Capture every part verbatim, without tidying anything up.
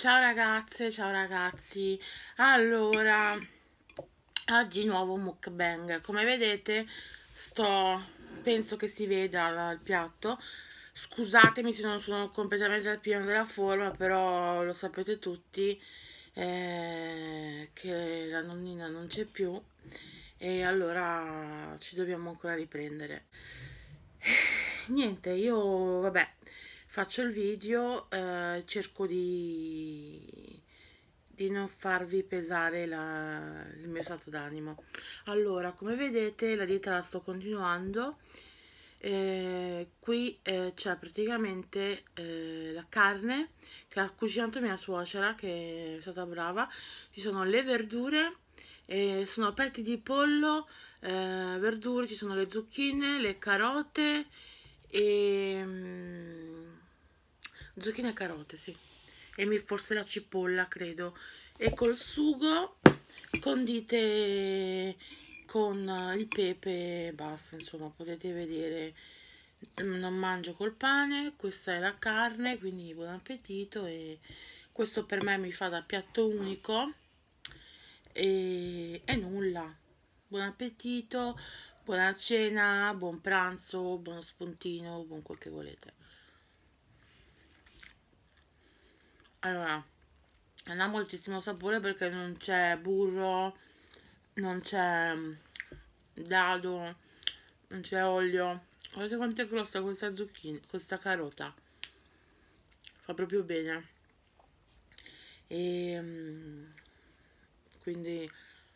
Ciao ragazze, ciao ragazzi. Allora, oggi nuovo mukbang. Come vedete, sto penso che si veda la- il piatto. Scusatemi se non sono completamente al pieno della forma, però lo sapete tutti eh, che la nonnina non c'è più e allora ci dobbiamo ancora riprendere. Niente, io vabbè, faccio il video, eh, cerco di, di non farvi pesare la- il mio stato d'animo. Allora, come vedete, la dieta la sto continuando. Eh, qui eh, c'è praticamente eh, la carne che ha cucinato mia suocera, che è stata brava. Ci sono le verdure, eh, sono petti di pollo, eh, verdure, ci sono le zucchine, le carote e mm, zucchine e carote, sì. E mi- forse la cipolla, credo. E col sugo condite con eh, il pepe e basta, insomma, potete vedere. Mm, non mangio col pane, questa è la carne, quindi buon appetito e questo per me mi fa da piatto unico e, e nulla. Buon appetito, buona cena, buon pranzo, buono spuntino, buon quel che volete. Allora, non ha moltissimo sapore perché non c'è burro, non c'è mm, dado, non c'è olio. Guardate quanto è grossa questa zucchina, questa carota. Fa proprio bene. E mm, quindi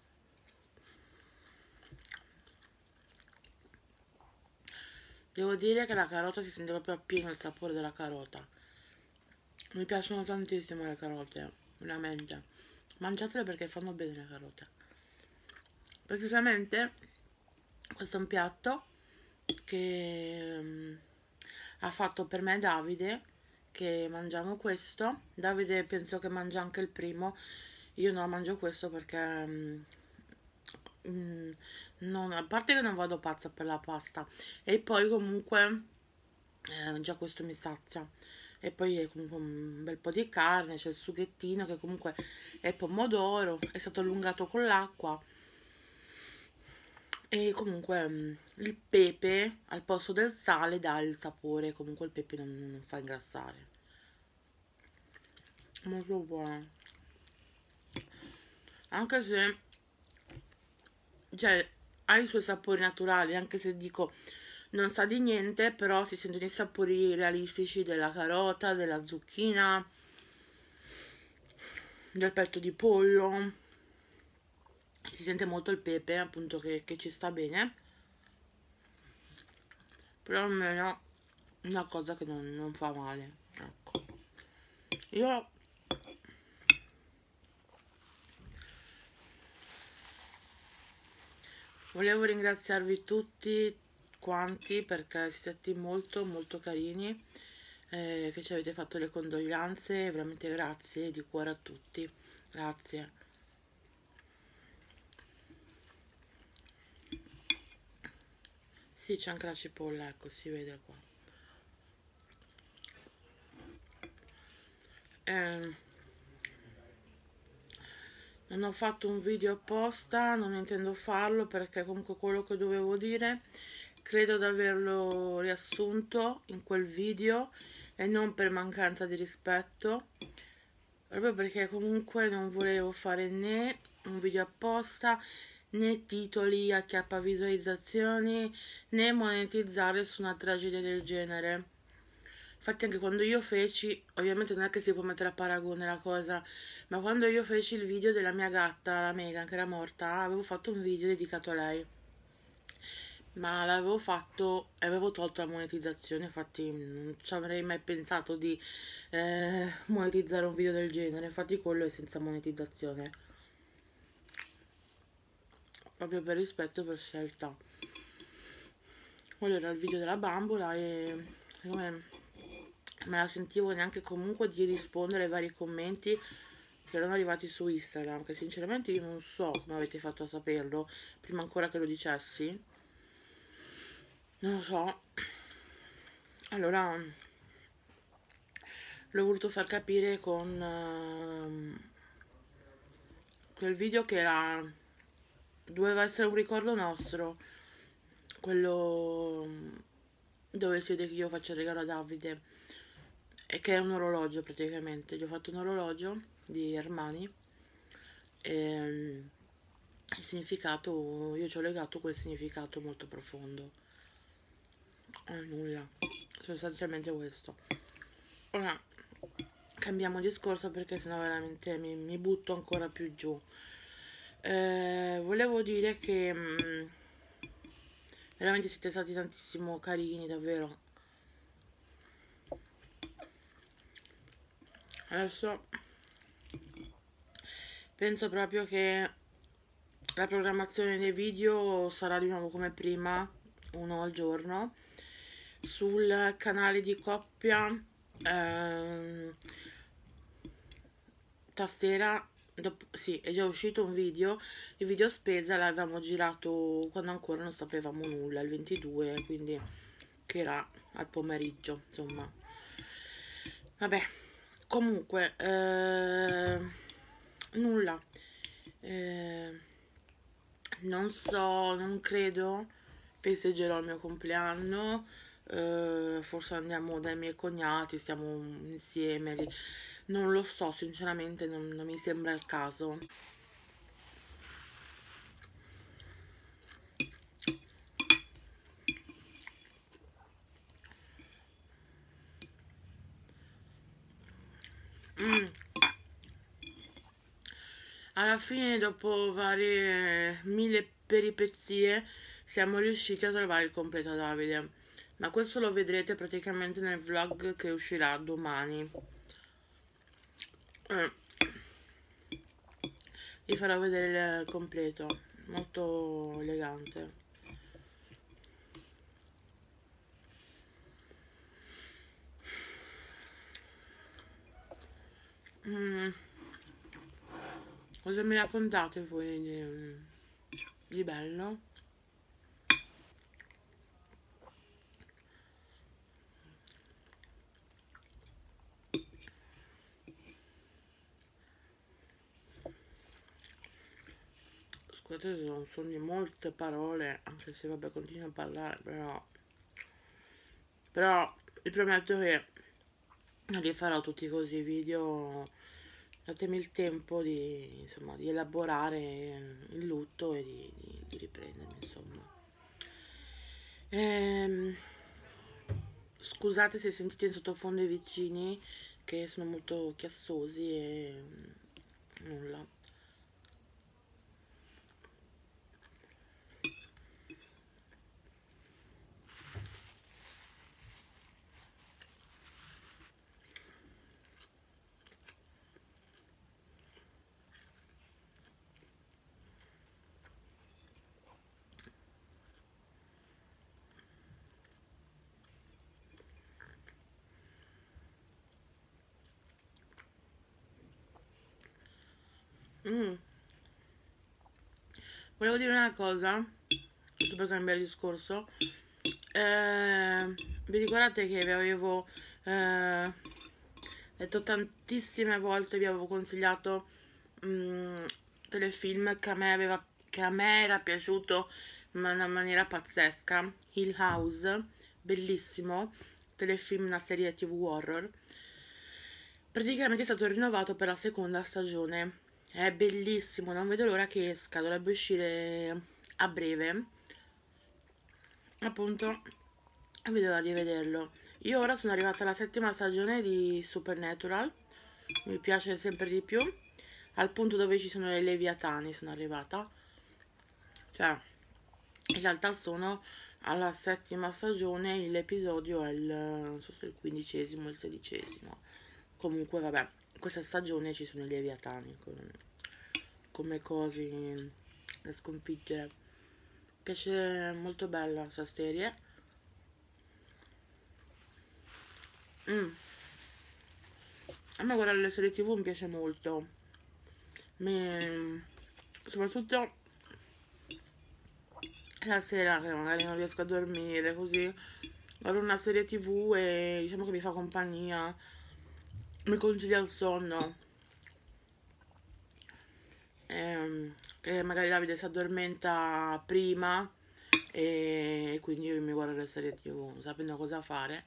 devo dire che la carota si sente proprio appieno il sapore della carota. Mi piacciono tantissimo le carote, veramente. Mangiatele perché fanno bene le carote. Precisamente questo è un piatto che mm, ha fatto per me Davide, che mangiamo questo. Davide penso che mangia anche il primo. Io non mangio questo perché mm, mm, non, a parte che non vado pazza per la pasta e poi comunque eh, già questo mi sazia. E poi è comunque un bel po' di carne, c'è il sughettino che comunque è pomodoro, è stato allungato con l'acqua. E comunque mm, il pepe al posto del sale dà il sapore, comunque il pepe non, non fa ingrassare. Molto buono. Anche se, cioè, ha i suoi sapori naturali, anche se dico non sa di niente, però si sentono i sapori realistici della carota, della zucchina, del petto di pollo. Si sente molto il pepe, appunto, che, che ci sta bene, però almeno una cosa che non, non fa male. Ecco. Io volevo ringraziarvi tutti quanti perché siete molto molto carini, eh, che ci avete fatto le condoglianze, veramente grazie di cuore a tutti, grazie. Sì, c'è anche la cipolla, ecco, si vede qua. Eh, non ho fatto un video apposta, non intendo farlo perché comunque quello che dovevo dire credo di averlo riassunto in quel video e non per mancanza di rispetto, proprio perché comunque non volevo fare né un video apposta né titoli a chiappa visualizzazioni né monetizzare su una tragedia del genere. Infatti anche quando io feci, ovviamente non è che si può mettere a paragone la cosa, ma quando io feci il video della mia gatta, la Megan, che era morta, avevo fatto un video dedicato a lei. Ma l'avevo fatto e avevo tolto la monetizzazione, infatti non ci avrei mai pensato di eh, monetizzare un video del genere, infatti quello è senza monetizzazione, proprio per rispetto e per scelta. Quello era il video della bambola e siccome me la sentivo neanche comunque di rispondere ai vari commenti che erano arrivati su Instagram, che sinceramente io non so come avete fatto a saperlo, prima ancora che lo dicessi, non lo so. Allora l'ho voluto far capire con ehm, quel video che era doveva essere un ricordo nostro, quello mm, dove si vede che io faccio il regalo a Davide e che è un orologio praticamente. Gli ho fatto un orologio di Armani e mm, il significato, io ci ho legato quel significato molto profondo. Eh, nulla, sostanzialmente questo. Ora cambiamo discorso perché sennò veramente mi, mi butto ancora più giù. Eh, volevo dire che mh, veramente siete stati tantissimo carini, davvero. Adesso penso proprio che la programmazione dei video sarà di nuovo come prima, uno al giorno. Sul canale di coppia ehm, stasera dopo, sì, è già uscito un video, il video spesa l'avevamo girato quando ancora non sapevamo nulla, il ventidue, quindi che era al pomeriggio, insomma. Vabbè, comunque eh, nulla, eh, non so, non credo festeggerò il mio compleanno. Eh, forse andiamo dai miei cognati, stiamo insieme lì. Non lo so, sinceramente non, non mi sembra il caso. Mm. Alla fine, dopo varie mille peripezie, siamo riusciti a trovare il completo Davide. Ma questo lo vedrete praticamente nel vlog che uscirà domani. Eh, vi farò vedere il completo, molto elegante. Mm. Cosa mi raccontate voi di, di bello? Scusate se non sono di molte parole, anche se vabbè continuo a parlare, però però vi prometto che non li farò tutti così i video. Datemi il tempo di, insomma, di elaborare il lutto e di, di, di riprendermi, insomma. Ehm, scusate se sentite in sottofondo i vicini che sono molto chiassosi e nulla. Mm. Volevo dire una cosa, giusto per cambiare discorso. Eh, vi ricordate che vi avevo eh, detto tantissime volte, vi avevo consigliato mm, telefilm che a me aveva, che a me era piaciuto in una maniera pazzesca. Hill House, bellissimo, telefilm, una serie tv horror. Praticamente è stato rinnovato per la seconda stagione. È bellissimo, non vedo l'ora che esca, dovrebbe uscire a breve. Appunto, vedo l'ora di vederlo. Io ora sono arrivata alla settima stagione di Supernatural, mi piace sempre di più, al punto dove ci sono le Leviatani sono arrivata. Cioè, in realtà sono alla settima stagione, l'episodio è il, non so se è il quindicesimo o il sedicesimo. Comunque, vabbè, in questa stagione ci sono i Leviatani con, come cose da sconfiggere. Mi piace molto bella questa serie. Mm. A me guardare le serie tv mi piace molto. Mi... Soprattutto la sera che magari non riesco a dormire così. Guardo una serie tv e diciamo che mi fa compagnia. mi consiglia il sonno, ehm, che magari Davide si addormenta prima e quindi io mi guardo le serie tv sapendo cosa fare.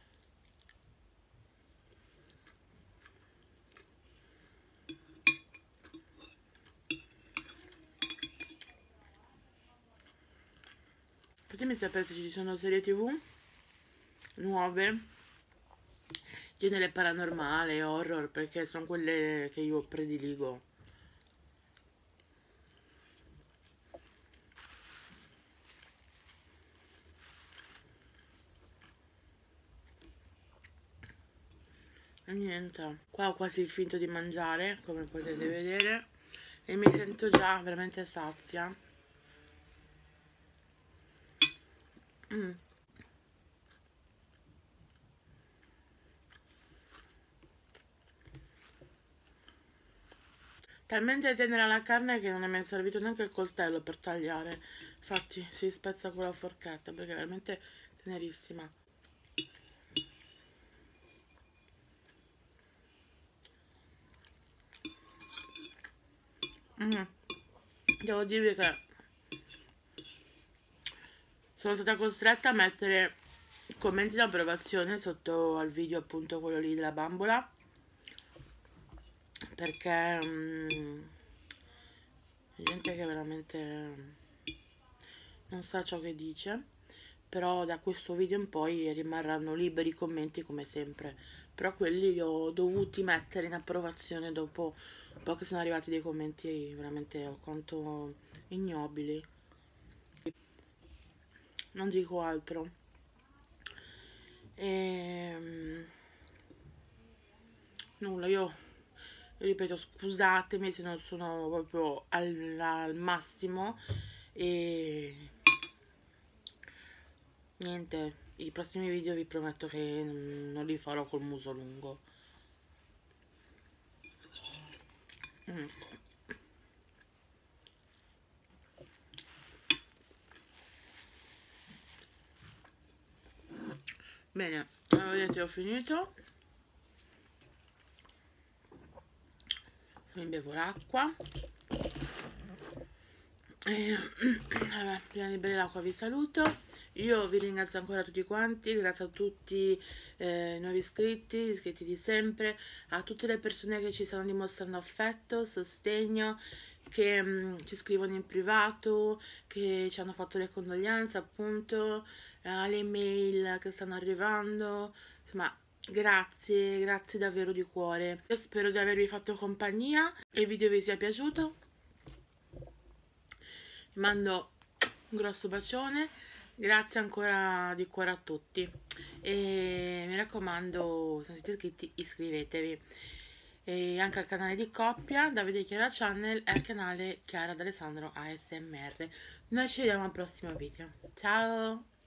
Fatemi sapere se ci sono serie tv nuove, genere paranormale, horror, perché sono quelle che io prediligo. E niente, qua ho quasi finito di mangiare, come potete vedere, e mi sento già veramente sazia. Mm. Talmente tenera la carne che non è mai servito neanche il coltello per tagliare, infatti si spezza con la forchetta perché è veramente tenerissima. Mm. Devo dirvi che sono stata costretta a mettere commenti di approvazione sotto al video, appunto quello lì della bambola, perché mm, gente che veramente non sa ciò che dice, però da questo video in poi rimarranno liberi i commenti come sempre, però quelli li ho dovuti mettere in approvazione dopo un po' che sono arrivati dei commenti veramente alquanto ignobili. Non dico altro. E nulla, io ripeto, scusatemi se non sono proprio al, al massimo e niente, i prossimi video vi prometto che non li farò col muso lungo. Mm. Bene, allora vedete, ho finito. Mi bevo l'acqua. E, vabbè, prima di bere l'acqua vi saluto. Io vi ringrazio ancora tutti quanti, grazie a tutti eh, i nuovi iscritti, iscritti di sempre, a tutte le persone che ci stanno dimostrando affetto, sostegno, che mh, ci scrivono in privato, che ci hanno fatto le condoglianze, appunto, eh, alle mail che stanno arrivando, insomma, grazie, grazie davvero di cuore. Io spero di avervi fatto compagnia, che il video vi sia piaciuto. Vi mando un grosso bacione, grazie ancora di cuore a tutti e mi raccomando, se non siete iscritti iscrivetevi e anche al canale di coppia Davide e Chiara Channel e al canale Chiara D'Alessandro A S M R. Noi ci vediamo al prossimo video, ciao!